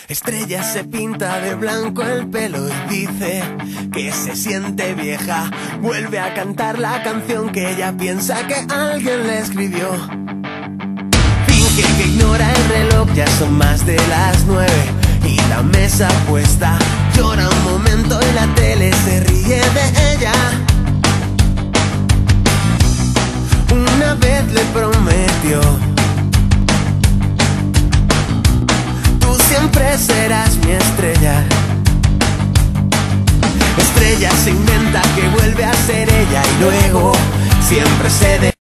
Estrella se pinta de blanco el pelo y dice que se siente vieja. Vuelve a cantar la canción que ella piensa que alguien le escribió. Finge que ignora el reloj, ya son más de las 9 y la mesa puesta. Llora un momento y la tele se ríe de ella. Una vez le prometió: tú siempre serás mi estrella. Estrella se inventa que vuelve a ser ella y luego siempre se